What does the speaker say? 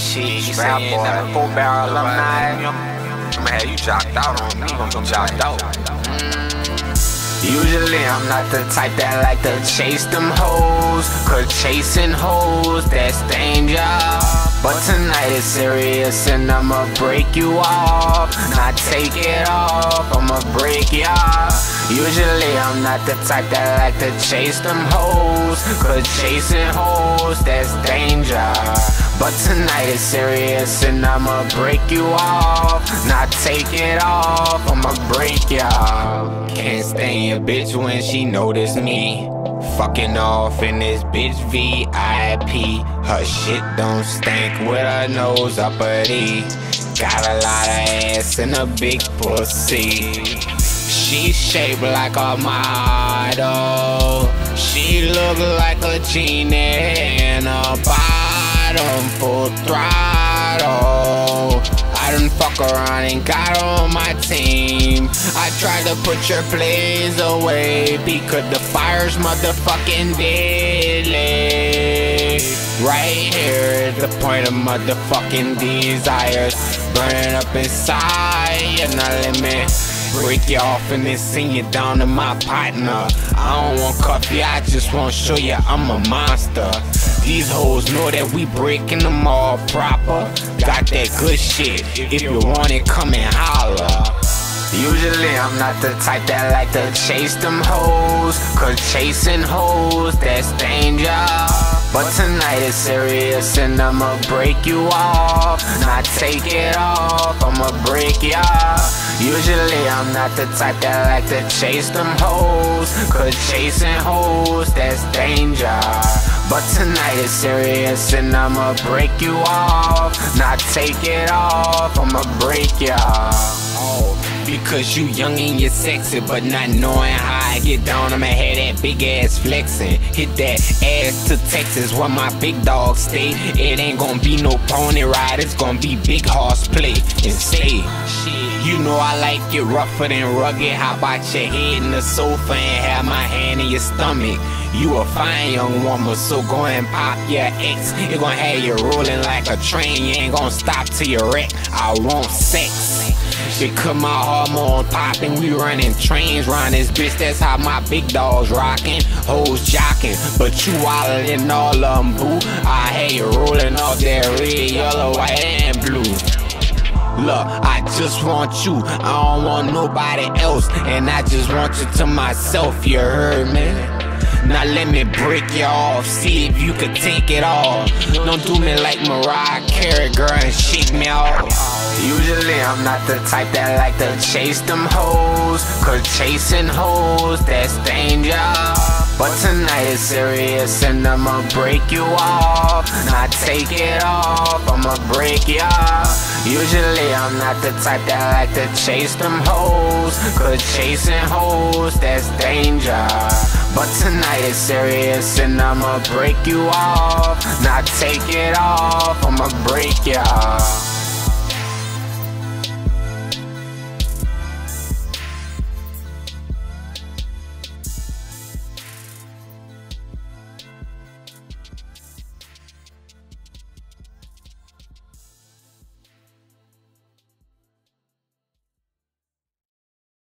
Shit, you saying that 4-barrel alumni? I'ma have you jocked out on me, gonna be jocked out. Usually I'm not the type that like to chase them hoes, cause chasing hoes, that's danger. But tonight it's serious and I'ma break you off. Not take it off, I'ma break ya. Usually I'm not the type that like to chase them hoes, cause chasing hoes, that's danger. But tonight it's serious and I'ma break you off. Not take it off, I'ma break ya. Can't stand your bitch when she notice me fucking off in this bitch VIP. Her shit don't stink with her nose uppity. Got a lot of ass and a big pussy. She shaped like a model. She look like a genie in a bottom, full throttle. I done fuck around and got on my team. I tried to put your plays away because the fire's motherfucking deadly. Right here at the point of motherfucking desires, burning up inside, and now let me break you off and then send you down to my partner. I don't want cuff you, I just want to show you I'm a monster. These hoes know that we breaking them all proper. Got that good shit, if you want it, come and holler. Usually I'm not the type that like to chase them hoes, cause chasing hoes, that's danger. But tonight it's serious and I'ma break you off. Not take it off, I'ma break ya. Usually I'm not the type that like to chase them hoes, cause chasing hoes, that's danger. But tonight it's serious and I'ma break you off. Not take it off, I'ma break ya. Because you young and you're sexy, but not knowing how I get down, I'ma have that big ass flexing. Hit that ass to Texas where my big dogs stay. It ain't gonna be no pony ride, it's gonna be big horseplay and stay. You know I like it rougher than rugged. How about your head in the sofa and have my hand in your stomach? You a fine young woman, so go and pop your ex. It gon' have you rolling like a train, you ain't gon' stop till you wreck. I want sex. She cut my hormone popping, we running trains round this bitch. That's how my big dogs rockin', hoes jockin', but you wildin' all of them, boo. I had you rolling off that red, yellow, white, and blue. Look, I just want you, I don't want nobody else, and I just want you to myself, you heard me? Now let me break you off, see if you could take it all. Don't do me like Mariah Carey, girl, and shake me off. Usually I'm not the type that like to chase them hoes, cause chasing hoes, that's danger. But tonight it's serious and I'ma break you off. Not take it off, I'ma break ya. Usually I'm not the type that like to chase them hoes, cause chasing hoes, that's danger. But tonight it's serious and I'ma break you off. Not take it off, I'ma break ya.